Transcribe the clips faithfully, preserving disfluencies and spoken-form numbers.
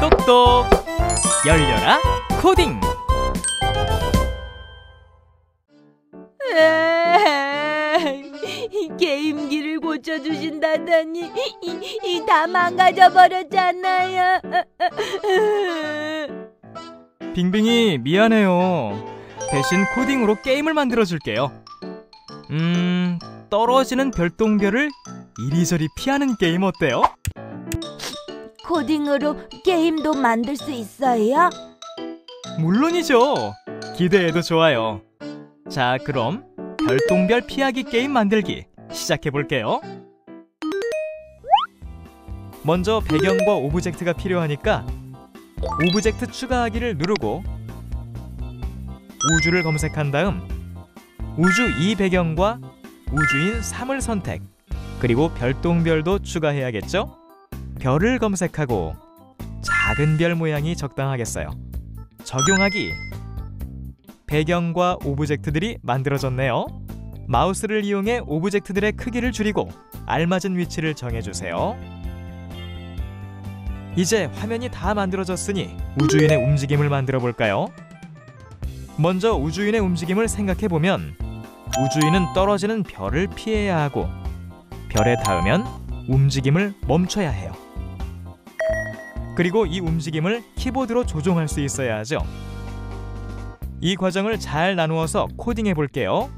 똑똑 열려라 코딩. 게임기를 고쳐주신다더니 다 망가져 버렸잖아요. 빙빙이 미안해요. 대신 코딩으로 게임을 만들어 줄게요. 음... 떨어지는 별똥별을 이리저리 피하는 게임 어때요? 코딩으로 게임도 만들 수 있어요? 물론이죠. 기대해도 좋아요. 자, 그럼 별똥별 피하기 게임 만들기 시작해 볼게요. 먼저 배경과 오브젝트가 필요하니까 오브젝트 추가하기를 누르고 우주를 검색한 다음 우주 이 배경과 우주인 삼을 선택, 그리고 별똥별도 추가해야겠죠? 별을 검색하고 작은 별 모양이 적당하겠어요. 적용하기. 배경과 오브젝트들이 만들어졌네요. 마우스를 이용해 오브젝트들의 크기를 줄이고 알맞은 위치를 정해주세요. 이제 화면이 다 만들어졌으니 우주인의 움직임을 만들어 볼까요? 먼저 우주인의 움직임을 생각해보면 우주인은 떨어지는 별을 피해야 하고 별에 닿으면 움직임을 멈춰야 해요. 그리고 이 움직임을 키보드로 조종할 수 있어야 하죠. 이 과정을 잘 나누어서 코딩해 볼게요.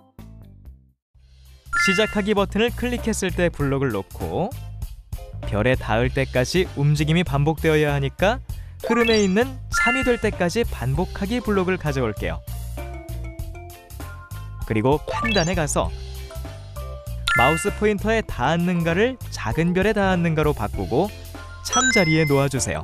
시작하기 버튼을 클릭했을 때 블록을 놓고 별에 닿을 때까지 움직임이 반복되어야 하니까 흐름에 있는 참이 될 때까지 반복하기 블록을 가져올게요. 그리고 판단에 가서 마우스 포인터에 닿았는가를 작은 별에 닿았는가로 바꾸고 참자리에 놓아주세요.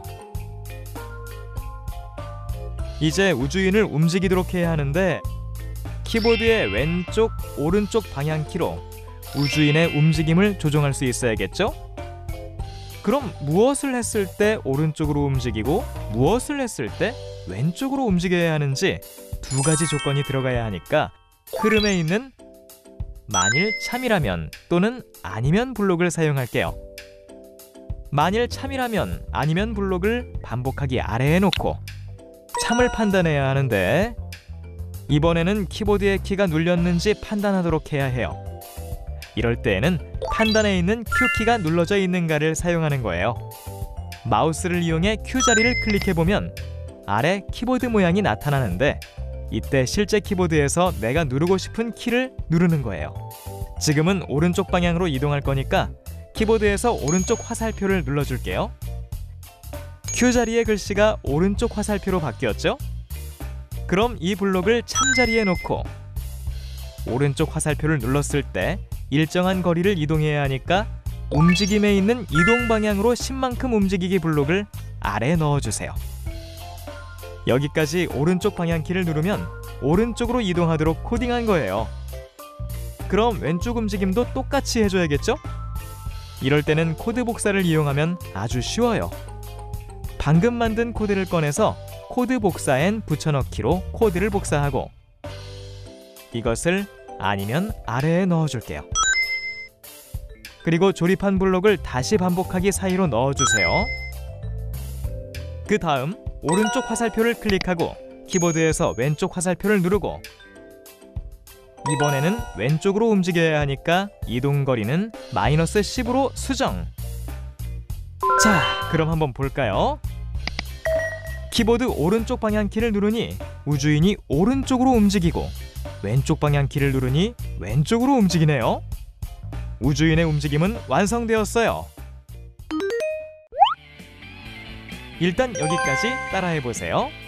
이제 우주인을 움직이도록 해야 하는데 키보드의 왼쪽, 오른쪽 방향키로 우주인의 움직임을 조종할 수 있어야겠죠? 그럼 무엇을 했을 때 오른쪽으로 움직이고 무엇을 했을 때 왼쪽으로 움직여야 하는지 두 가지 조건이 들어가야 하니까 흐름에 있는 만일 참이라면 또는 아니면 블록을 사용할게요. 만일 참이라면 아니면 블록을 반복하기 아래에 놓고 참을 판단해야 하는데 이번에는 키보드의 키가 눌렸는지 판단하도록 해야 해요. 이럴 때에는 판단에 있는 Q키가 눌러져 있는가를 사용하는 거예요. 마우스를 이용해 Q 자리를 클릭해보면 아래 키보드 모양이 나타나는데 이때 실제 키보드에서 내가 누르고 싶은 키를 누르는 거예요. 지금은 오른쪽 방향으로 이동할 거니까 키보드에서 오른쪽 화살표를 눌러줄게요. Q 자리의 글씨가 오른쪽 화살표로 바뀌었죠? 그럼 이 블록을 참 자리에 놓고 오른쪽 화살표를 눌렀을 때 일정한 거리를 이동해야 하니까 움직임에 있는 이동 방향으로 십만큼 움직이기 블록을 아래에 넣어주세요. 여기까지 오른쪽 방향키를 누르면 오른쪽으로 이동하도록 코딩한 거예요. 그럼 왼쪽 움직임도 똑같이 해줘야겠죠? 이럴 때는 코드 복사를 이용하면 아주 쉬워요. 방금 만든 코드를 꺼내서 코드 복사엔 붙여넣기로 코드를 복사하고 이것을 아니면 아래에 넣어줄게요. 그리고 조립한 블록을 다시 반복하기 사이로 넣어주세요. 그 다음 오른쪽 화살표를 클릭하고 키보드에서 왼쪽 화살표를 누르고 이번에는 왼쪽으로 움직여야 하니까 이동거리는 마이너스 십으로 수정. 자, 그럼 한번 볼까요? 키보드 오른쪽 방향키를 누르니 우주인이 오른쪽으로 움직이고 왼쪽 방향키를 누르니 왼쪽으로 움직이네요. 우주인의 움직임은 완성되었어요. 일단 여기까지 따라해보세요.